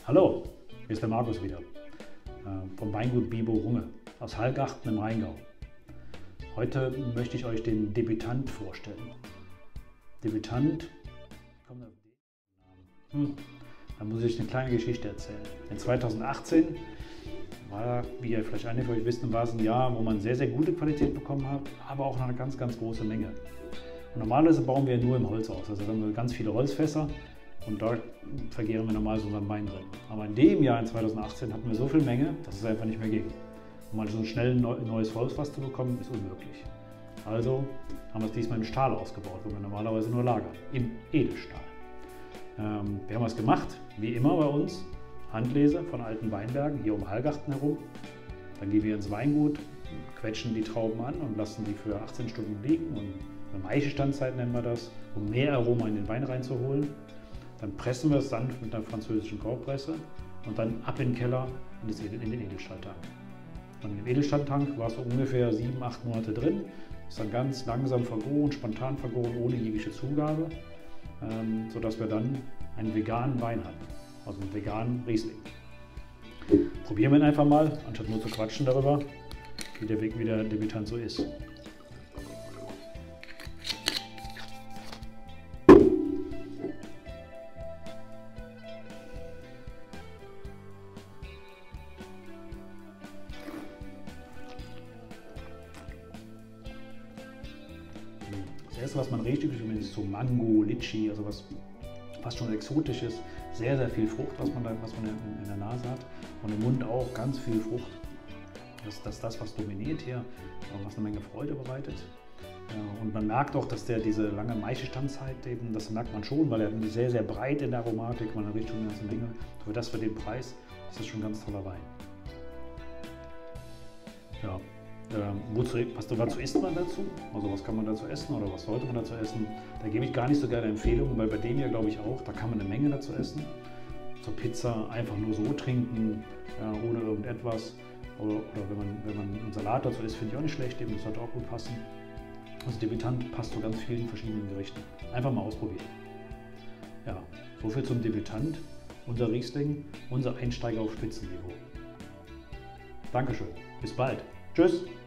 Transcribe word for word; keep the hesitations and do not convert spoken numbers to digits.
Hallo, hier ist der Markus wieder, äh, vom Weingut Bibo Runge aus Hallgachten im Rheingau. Heute möchte ich euch den Debütant vorstellen. Debütant, kommt auf den Namen. Hm, da muss ich eine kleine Geschichte erzählen. In zweitausendachtzehn war, wie ihr vielleicht einige von euch wisst, war es ein Jahr, wo man sehr, sehr gute Qualität bekommen hat, aber auch noch eine ganz, ganz große Menge. Und normalerweise bauen wir nur im Holz aus, also haben wir ganz viele Holzfässer. Und dort vergehren wir normalerweise unseren Wein drin. Aber in dem Jahr, in zweitausendachtzehn, hatten wir so viel Menge, dass es einfach nicht mehr ging. Um mal so schnell ein neues Holzfass zu bekommen, ist unmöglich. Also haben wir es diesmal im Stahl ausgebaut, wo wir normalerweise nur lagern, im Edelstahl. Ähm, wir haben es gemacht, wie immer bei uns, Handlese von alten Weinbergen, hier um Hallgachten herum. Dann gehen wir ins Weingut, quetschen die Trauben an und lassen die für achtzehn Stunden liegen. Und eine Maischestandzeit nennen wir das, um mehr Aroma in den Wein reinzuholen. Dann pressen wir es sanft mit einer französischen Korbpresse und dann ab in den Keller in, das, in den Edelstahltank. Und im Edelstahltank war es so ungefähr sieben, acht Monate drin, ist dann ganz langsam vergoren, spontan vergoren, ohne jegliche Zugabe, ähm, sodass wir dann einen veganen Wein hatten, also einen veganen Riesling. Probieren wir ihn einfach mal, anstatt nur zu quatschen darüber, wie der, wie der Debütant so ist. Das erste, was man riecht, ist so Mango, Litschi, also was fast schon exotisches, sehr, sehr viel Frucht, was man, da, was man in, in der Nase hat und im Mund auch ganz viel Frucht. Das ist das, das, was dominiert hier, was eine Menge Freude bereitet. Und man merkt auch, dass der diese lange Maischestandzeit eben, das merkt man schon, weil er sehr, sehr breit in der Aromatik, man riecht schon eine ganze Menge. Für das, für den Preis, ist das schon ein ganz toller Wein. Ja. Ähm, wozu, was, was isst man dazu? Also was kann man dazu essen oder was sollte man dazu essen? Da gebe ich gar nicht so gerne Empfehlungen, weil bei dem hier glaube ich auch, da kann man eine Menge dazu essen. Zur Pizza einfach nur so trinken, ja, ohne irgendetwas. Oder, oder wenn, man, wenn man einen Salat dazu isst, finde ich auch nicht schlecht, eben, das sollte auch gut passen. Also Debütant passt zu ganz vielen verschiedenen Gerichten. Einfach mal ausprobieren. Ja, soviel zum Debütant, unser Riesling, unser Einsteiger auf Spitzenniveau. Dankeschön, bis bald. Tschüss!